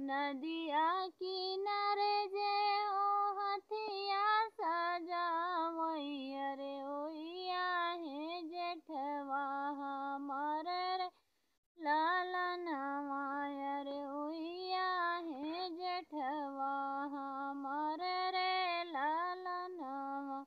नदिया किनारे जे हो हथिया सजावई रे ओइया हे जेठवा हमर रे लालनवा रे ओइया हे जेठवा हमर रे लालनवा।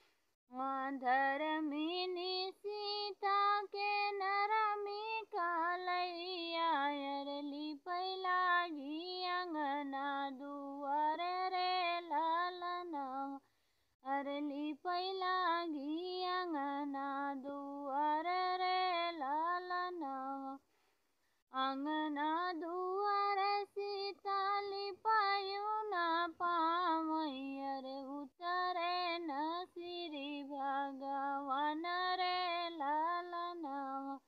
धर्मिनी सीता के नरमी कालैया रे लिपै लागी अंगना दुआर रे लालनवा अरे लिपै लागी अंगना दुआर रे लालनवा। अंगना दुआर सीता लिपायु न पावई रे उतरे न श्री भगवान रे लालनवा।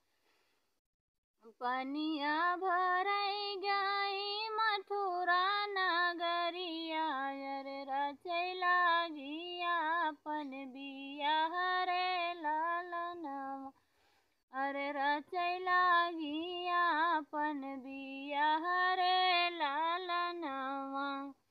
पनिया भरई गई मथुरा नगरिया रे रचै लागी आपन बियाह रे लालनवा अरे रचै लागी आपन बियाह रे लालनवा।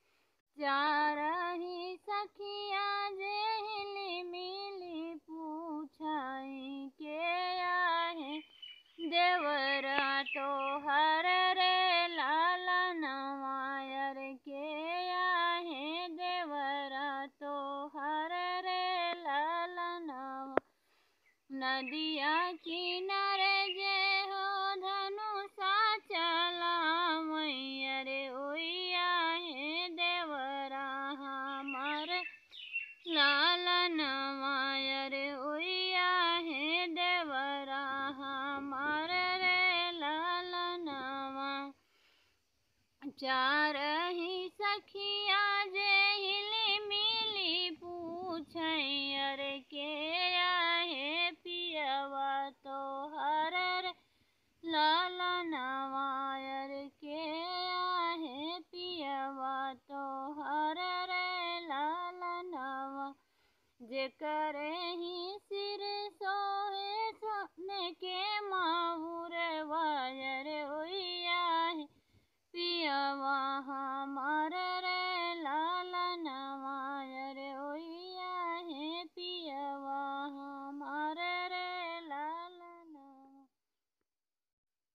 चारही सखिया जे हिली मिली पूछाई के आहे देवरा तोहर रे लालनवा अरे के आहे देवरा तोहर रे लालनवा। नदिया किनारे जे हो धनुषा चलावई रे ओइया हे देवरा हमर लालनवा रे ओइया हे देवरा हमर रे लालनवा। चारही सखिया जे हिली मिली पूछई अरे के आहे पियवा तोहर रे लालनवा अरे के आहे पियवा तोहर रे लालनवा। जेकरे ही सिर सोहे सोने के माहुर वायर